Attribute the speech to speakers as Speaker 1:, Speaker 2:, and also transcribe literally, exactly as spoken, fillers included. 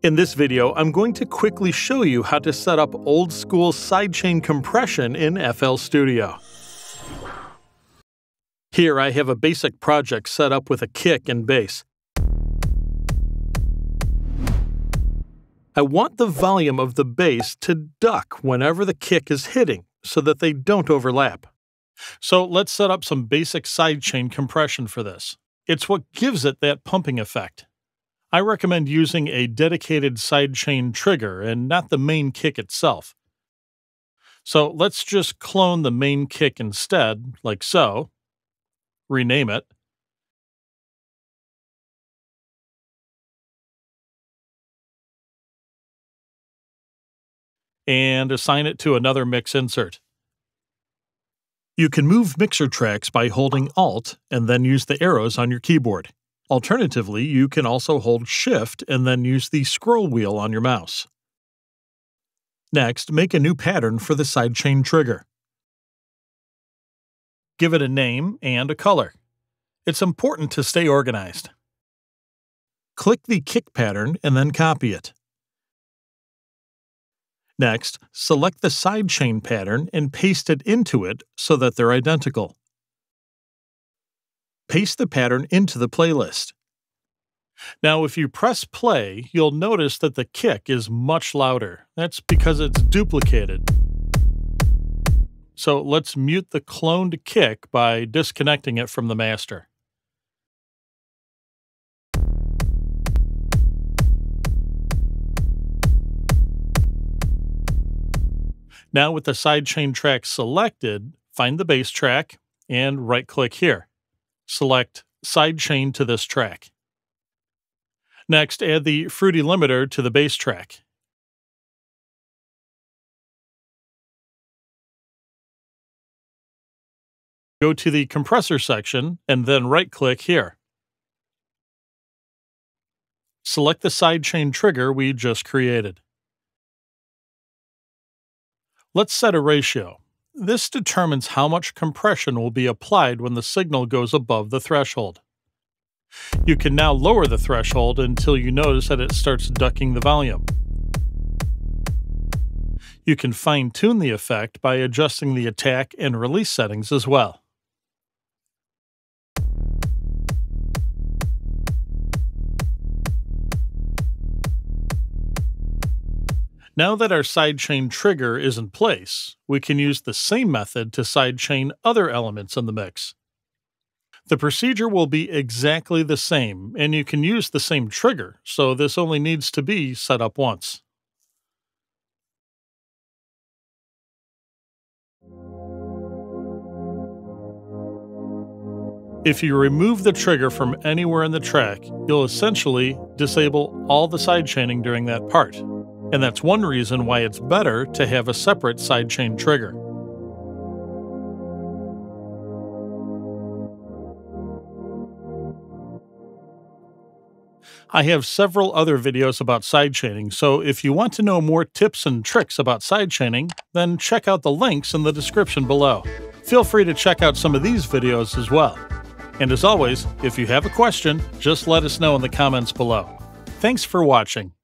Speaker 1: In this video, I'm going to quickly show you how to set up old-school sidechain compression in F L Studio. Here I have a basic project set up with a kick and bass. I want the volume of the bass to duck whenever the kick is hitting so that they don't overlap. So let's set up some basic sidechain compression for this. It's what gives it that pumping effect. I recommend using a dedicated sidechain trigger and not the main kick itself. So let's just clone the main kick instead, like so. Rename it. And assign it to another mix insert. You can move mixer tracks by holding Alt and then use the arrows on your keyboard. Alternatively, you can also hold Shift and then use the scroll wheel on your mouse. Next, make a new pattern for the sidechain trigger. Give it a name and a color. It's important to stay organized. Click the kick pattern and then copy it. Next, select the sidechain pattern and paste it into it so that they're identical. Paste the pattern into the playlist. Now, if you press play, you'll notice that the kick is much louder. That's because it's duplicated. So let's mute the cloned kick by disconnecting it from the master. Now with the sidechain track selected, find the bass track and right-click here. Select Sidechain to this track. Next, add the fruity limiter to the bass track. Go to the compressor section and then right-click here. Select the sidechain trigger we just created. Let's set a ratio. This determines how much compression will be applied when the signal goes above the threshold. You can now lower the threshold until you notice that it starts ducking the volume. You can fine-tune the effect by adjusting the attack and release settings as well. Now that our sidechain trigger is in place, we can use the same method to sidechain other elements in the mix. The procedure will be exactly the same, and you can use the same trigger, so this only needs to be set up once. If you remove the trigger from anywhere in the track, you'll essentially disable all the sidechaining during that part. And that's one reason why it's better to have a separate sidechain trigger. I have several other videos about sidechaining, so if you want to know more tips and tricks about sidechaining, then check out the links in the description below. Feel free to check out some of these videos as well. And as always, if you have a question, just let us know in the comments below. Thanks for watching.